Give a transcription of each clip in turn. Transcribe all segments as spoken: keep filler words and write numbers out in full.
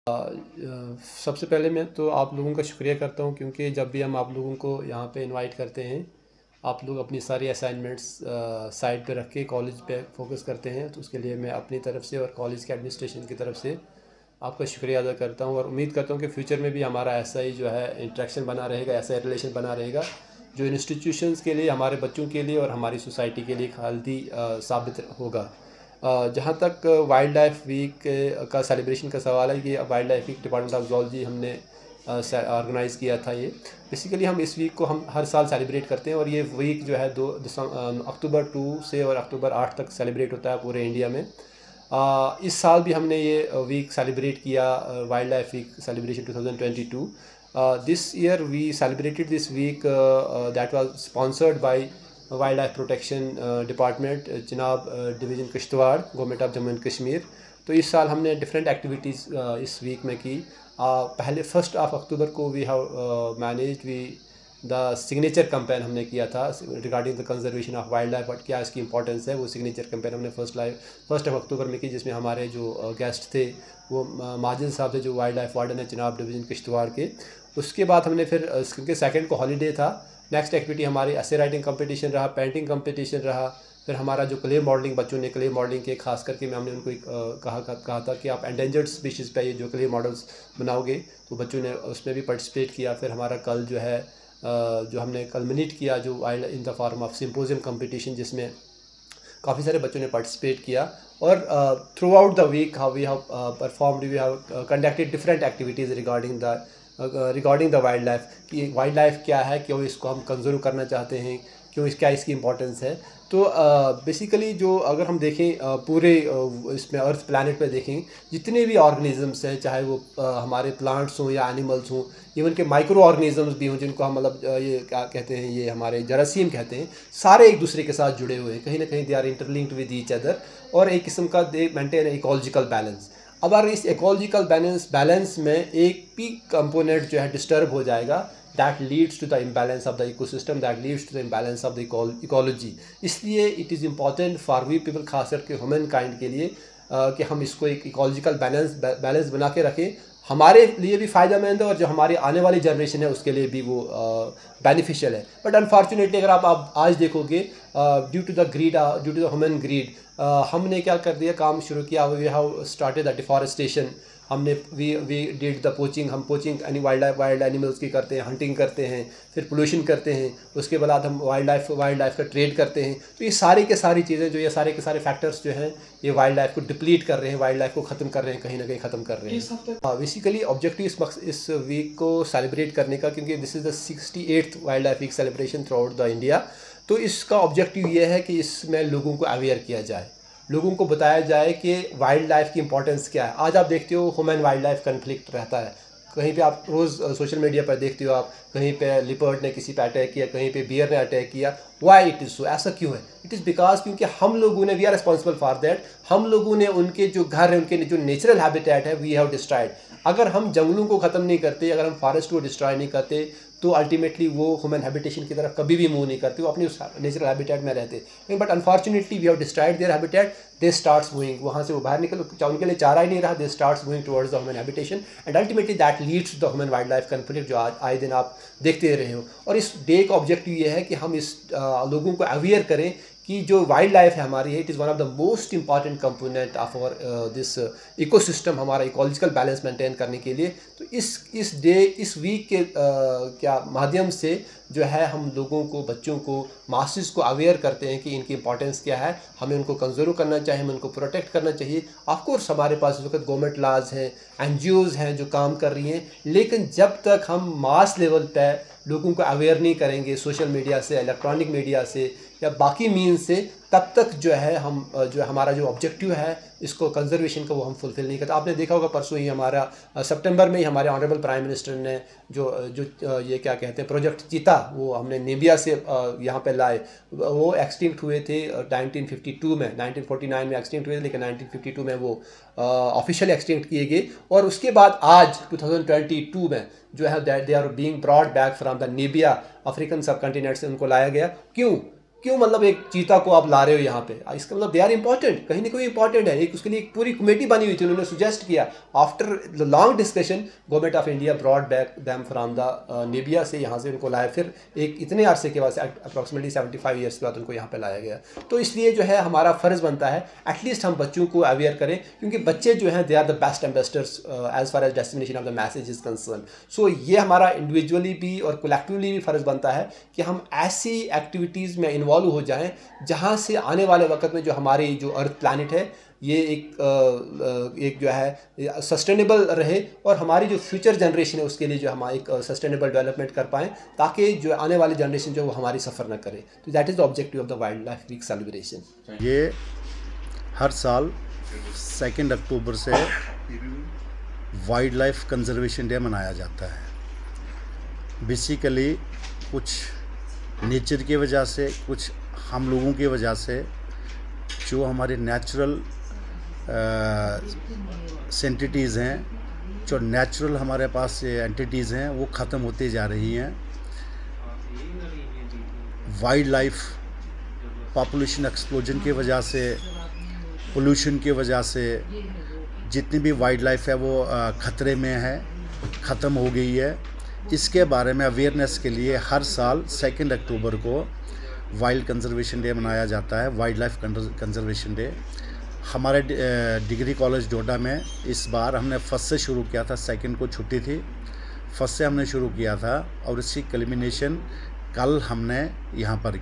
अ, सबसे पहले मैं तो आप लोगों का शुक्रिया करता हूँ, क्योंकि जब भी हम आप लोगों को यहाँ पे इनवाइट करते हैं, आप लोग अपनी सारी असाइनमेंट्स साइड पे रख के कॉलेज पे फोकस करते हैं। तो उसके लिए मैं अपनी तरफ से और कॉलेज के एडमिनिस्ट्रेशन की तरफ से आपका शुक्रिया अदा करता हूँ, और उम्मीद करता हूँ कि फ्यूचर में भी हमारा ऐसा ही जो है इंटरेक्शन बना रहेगा, ऐसा ही रिलेशन बना रहेगा जो इंस्टीट्यूशंस के लिए, हमारे बच्चों के लिए और हमारी सोसाइटी के लिए हेल्दी साबित होगा। अ, जहाँ तक वाइल्ड लाइफ वीक का सेलिब्रेशन का सवाल है, कि wild life week department of zoology हमने ऑर्गेनाइज़ किया था। ये बेसिकली हम इस वीक को हम हर साल सेलिब्रेट करते हैं, और ये वीक जो है दो अक्टूबर टू से और अक्टूबर आठ तक सेलिब्रेट होता है पूरे इंडिया में। अ, इस साल भी हमने ये वीक सेलिब्रेट किया, wild life week celebration two thousand twenty two. This year we celebrated this week that was sponsored by wild life protection department, जनाब division Kishtwar, government of Jammu and Kashmir. तो इस साल हमने डिफरेंट एक्टिविटीज़ इस वीक में की। uh, पहले फर्स्ट ऑफ अक्टूबर को we have managed we the signature campaign हमने किया था regarding the conservation of wild life, but क्या इसकी इंपॉर्टेंस है। वो सिग्नेचर कैंपेन हमने first life first of October में की, जिसमें हमारे जो गेस्ट uh, थे वो माजिद साहब थे, जो वाइल्ड लाइफ वार्डन है जनाब डिवीज़न किश्तवाड़ के। उसके बाद हमने फिर uh, क्योंकि सेकेंड को हॉलीडे था, नेक्स्ट एक्टिविटी हमारी एसे राइटिंग कंपटीशन रहा, पेंटिंग कंपटीशन रहा। फिर हमारा जो क्ले मॉडलिंग, बच्चों ने क्ले मॉडलिंग के खास करके मैं हमने उनको एक कहा कहा था कि आप एंडेंजर्ड स्पीशीज़ पे ये जो क्ले मॉडल्स बनाओगे, तो बच्चों ने उसमें भी पार्टिसिपेट किया। फिर हमारा कल जो है जो हमने कल्मिनेट किया जो wild in the form of symposium competition, जिसमें काफ़ी सारे बच्चों ने पार्टिसिपेट किया। और throughout the week how we have performed, we have conducted different activities regarding the regarding the wild life, कि वाइल्ड लाइफ क्या है, क्यों इसको हम कंजर्व करना चाहते हैं, क्यों इस क्या इसकी इंपॉर्टेंस है। तो बेसिकली uh, जो अगर हम देखें uh, पूरे uh, इसमें अर्थ प्लैनेट पे देखें, जितने भी ऑर्गेनिजम्स हैं, चाहे वो uh, हमारे प्लांट्स हों या एनिमल्स हों, इवन के माइक्रो ऑर्गेनिजम्स भी हों, जिनको हम मतलब uh, ये क्या कहते हैं, ये हमारे जरासीम कहते हैं, सारे एक दूसरे के साथ जुड़े हुए हैं, कहीं ना कहीं they are interlinked with each other, और एक किस्म का दे मेंटेन इकोलॉजिकल बैलेंस। अगर इस इकोलॉजिकल बैलेंस बैलेंस में एक भी कंपोनेंट जो है डिस्टर्ब हो जाएगा, that leads to the imbalance of the ecosystem, that leads to the imbalance of the ecology. इसलिए it is important for we people, खास करके ह्यूमन काइंड के लिए, uh, कि हम इसको एक इकोलॉजिकल बैलेंस बैलेंस बना के रखें। हमारे लिए भी फ़ायदेमंद है, और जो हमारी आने वाली जनरेशन है उसके लिए भी वो बेनिफिशियल है। बट अनफॉर्चुनेटली अगर आप, आप आज देखोगे, due to the greed due to the human greed, हमने क्या कर दिया, काम शुरू किया, we have started the deforestation. हमने we we did the poaching, हम poaching any wild life wild animals की करते हैं, हंटिंग करते हैं, फिर पोल्यूशन करते हैं, उसके बाद हम वाइल्ड लाइफ वाइल्ड लाइफ का ट्रेड करते हैं। तो ये सारी के सारी चीज़ें जो ये सारे के सारे फैक्टर्स जो हैं, ये वाइल्ड लाइफ को डिप्लीट कर रहे हैं, वाइल्ड लाइफ को ख़त्म कर रहे हैं, कहीं ना कहीं ख़त्म कर रहे हैं। हाँ, बेसिकली ऑब्जेक्टिव इस इस वीक को सेलिब्रेट करने का, क्योंकि this is the sixty eighth wild life week celebration throughout the India, तो इसका ऑब्जेक्टिव ये है कि इसमें लोगों को अवेयर किया जाए, लोगों को बताया जाए कि वाइल्ड लाइफ की इंपॉर्टेंस क्या है। आज आप देखते हो ह्यूमन वाइल्ड लाइफ कन्फ्लिक्ट रहता है, कहीं पे आप रोज़ सोशल मीडिया पर देखते हो, आप कहीं पे लिपर्ड ने किसी पे अटैक किया, कहीं पे बियर ने अटैक किया। वाई इट इज़ सो, ऐसा क्यों है? इट इज़ बिकॉज क्योंकि हम लोगों ने, we are responsible for that, हम लोगों ने उनके जो घर है, उनके जो नेचुरल हैबिटेट है, वी हैव डिस्ट्रॉयड। अगर हम जंगलों को ख़त्म नहीं करते, अगर हम फॉरेस्ट को डिस्ट्रॉय नहीं करते, तो अल्टीमेटली वो ह्यूमन हैबिटेशन की तरफ कभी भी मूव नहीं करते, वो अपनी उस नेचुरल हैबिटेट में रहते हैं। But unfortunately we have destroyed their habitat, they starts moving, वहाँ से वो बाहर निकल, उनके लिए चारा ही नहीं रहा, they starts moving towards the human habitation, and ultimately that leads to the human wild life conflict, जो आज आए दिन आप देखते रहे हो। और इस डे का ऑब्जेक्टिव ये है कि हम इस आ, लोगों को अवेयर करें कि जो वाइल्ड लाइफ है हमारी, it is one of the most important component of our this ecosystem, हमारा इकोलॉजिकल बैलेंस मेंटेन करने के लिए। तो इस इस डे इस वीक के uh, क्या माध्यम से जो है हम लोगों को, बच्चों को, मासेस को अवेयर करते हैं कि इनकी इंपॉर्टेंस क्या है, हमें उनको कंजर्व करना चाहिए, हमें उनको प्रोटेक्ट करना चाहिए। ऑफकोर्स हमारे पास इस वक्त गवर्नमेंट लाज हैं, एन जी ओज़ हैं जो काम कर रही हैं, लेकिन जब तक हम मास लेवल पर लोगों को अवेयर नहीं करेंगे, सोशल मीडिया से, इलेक्ट्रॉनिक मीडिया से या बाकी मीन्स से, तब तक जो है हम जो हमारा जो ऑब्जेक्टिव है इसको कंजर्वेशन का, वो हम फुलफिल नहीं करते। आपने देखा होगा परसों ही हमारा सितंबर में ही हमारे ऑनरेबल प्राइम मिनिस्टर ने जो जो ये क्या कहते हैं प्रोजेक्ट चीता, वो हमने नेबिया से यहाँ पे लाए। वो एक्सटिंक्ट हुए थे नाइनटीन फिफ्टी टू में, नाइनटीन फोर्टी नाइन में एक्सटिंक्ट हुए थे, लेकिन नाइनटीन फिफ्टी टू में वो ऑफिशियल एक्सटिंक्ट किए गए। और उसके बाद आज टू थाउजेंड ट्वेंटी टू में जो है they are being brought back from the Namibia, African subcontinent से उनको लाया गया। क्यों? क्यों मतलब एक चीता को आप ला रहे हो यहाँ पे, इसका मतलब दे आर इंपॉर्टेंट, कहीं ना कहीं इंपॉर्टेंट है। एक उसके लिए एक पूरी कमेटी बनी हुई थी, उन्होंने सुजेस्ट किया after the long discussion government of India brought back them from the Namibia से, यहाँ से उनको लाया, फिर एक इतने अरसे के बाद अप्रॉक्सीमेटली सेवेंटी फाइव ईयर्स के बाद उनको यहाँ पे लाया गया। तो इसलिए जो है हमारा फ़र्ज़ बनता है एटलीस्ट हम बच्चों को अवेयर करें, क्योंकि बच्चे जो हैं they are the best ambassadors as far as destination of the message is concern. So ये हमारा इंडिविजुअली भी और कलेक्टिवली भी फ़र्ज़ बनता है कि हम ऐसी एक्टिविटीज़ में इन्वॉल्व हो जाएं जहां से आने वाले वक्त में जो हमारी जो अर्थ प्लैनेट है ये एक एक जो है सस्टेनेबल रहे, और हमारी जो फ्यूचर जनरेशन है उसके लिए जो हम एक सस्टेनेबल डेवलपमेंट कर पाएँ, ताकि जो आने वाली जनरेशन जो वो हमारी सफ़र न करे। तो that is the objective of the wild life week celebration. ये हर साल सेकेंड अक्टूबर से वाइल्ड लाइफ कंजर्वेशन डे मनाया जाता है। बेसिकली कुछ नेचर की वजह से, कुछ हम लोगों की वजह से जो हमारे नेचुरल सेंटिटीज़ हैं, जो नेचुरल हमारे पास एंटिटीज़ हैं वो ख़त्म होती जा रही हैं। वाइल्ड लाइफ पॉपुलेशन एक्सप्लोजन की वजह से, पोल्यूशन की वजह से जितनी भी वाइल्ड लाइफ है वो ख़तरे में है, ख़त्म हो गई है। इसके बारे में अवेयरनेस के लिए हर साल सेकेंड अक्टूबर को वाइल्ड कंजर्वेशन डे मनाया जाता है, वाइल्ड लाइफ कंजर्वेशन डे। हमारे डिग्री कॉलेज डोडा में इस बार हमने फर्स्ट से शुरू किया था, सेकंड को छुट्टी थी, फर्स्ट से हमने शुरू किया था और इसकी कल्मिनेशन कल हमने यहाँ पर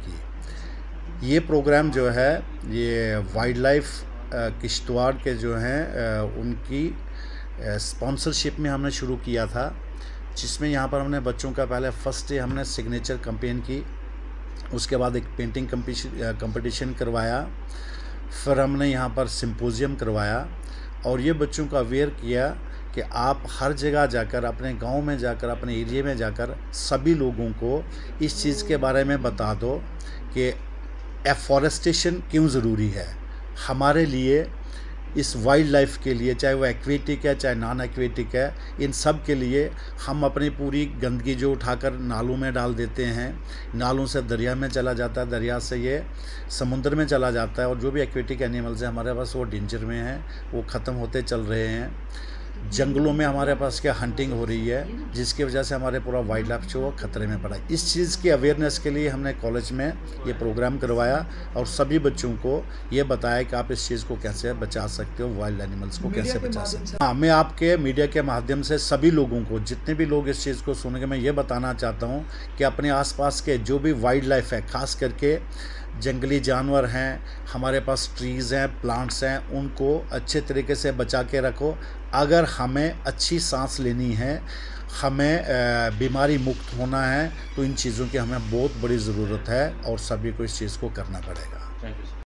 की। ये प्रोग्राम जो है ये वाइल्ड लाइफ किश्तवाड़ के जो हैं उनकी स्पॉन्सरशिप में हमने शुरू किया था, जिसमें यहाँ पर हमने बच्चों का पहले फर्स्ट डे हमने सिग्नेचर कैंपेन की, उसके बाद एक पेंटिंग कंपटीशन करवाया, फिर हमने यहाँ पर सिंपोजियम करवाया और ये बच्चों को अवेयर किया कि आप हर जगह जाकर, अपने गांव में जाकर, अपने एरिया में जाकर सभी लोगों को इस चीज़ के बारे में बता दो कि एफॉरेस्टेशन क्यों ज़रूरी है हमारे लिए, इस वाइल्ड लाइफ के लिए, चाहे वो एक्वेटिक है चाहे नॉन एक्वेटिक है, इन सब के लिए। हम अपनी पूरी गंदगी जो उठाकर नालों में डाल देते हैं, नालों से दरिया में चला जाता है, दरिया से ये समुद्र में चला जाता है, और जो भी एक्वेटिक एनिमल्स हैं हमारे पास वो डेंजर में हैं, वो ख़त्म होते चल रहे हैं। जंगलों में हमारे पास क्या हंटिंग हो रही है, जिसकी वजह से हमारे पूरा वाइल्ड लाइफ जो खतरे में पड़ा है। इस चीज़ की अवेयरनेस के लिए हमने कॉलेज में ये प्रोग्राम करवाया और सभी बच्चों को ये बताया कि आप इस चीज़ को कैसे बचा सकते हो, वाइल्ड एनिमल्स को कैसे बचा सकते हो। हाँ, मैं आपके मीडिया के माध्यम से सभी लोगों को, जितने भी लोग इस चीज़ को सुनेंगे, मैं ये बताना चाहता हूँ कि अपने आसपास के जो भी वाइल्ड लाइफ है, ख़ास करके जंगली जानवर हैं, हमारे पास ट्रीज़ हैं, प्लांट्स हैं, उनको अच्छे तरीके से बचा के रखो। अगर हमें अच्छी सांस लेनी है, हमें बीमारी मुक्त होना है, तो इन चीज़ों की हमें बहुत बड़ी ज़रूरत है और सभी को इस चीज़ को करना पड़ेगा।